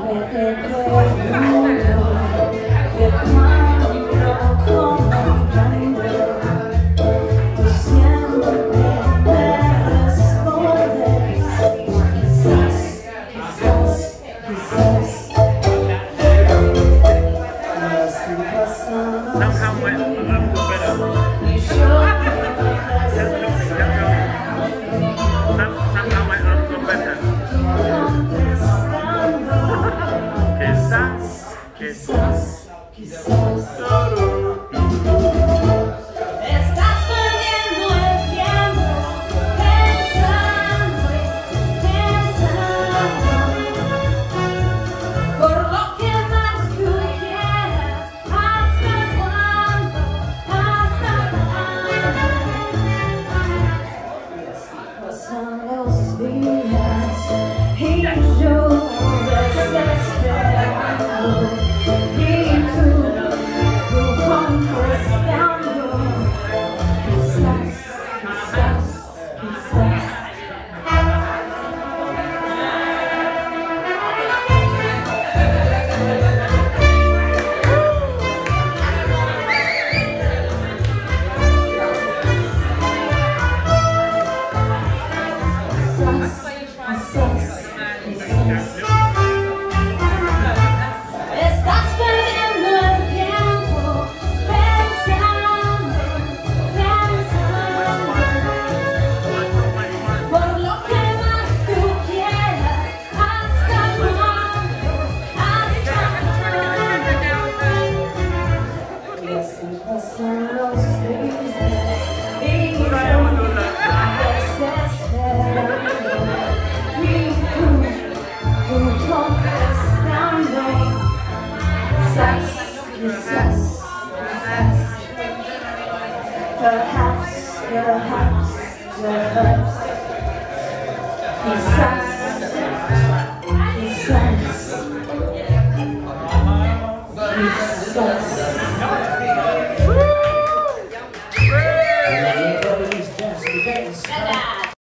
Quizás, estás perdiendo el tiempo pensando, por lo que más tú quieras. ¿Hasta cuándo? Y así pasan los días y yo desesperado. Estás perdiendo el tiempo pensando, por lo que más tú quieras. ¿Hasta cuándo? Y así pasan los días y yo Perhaps, quizás.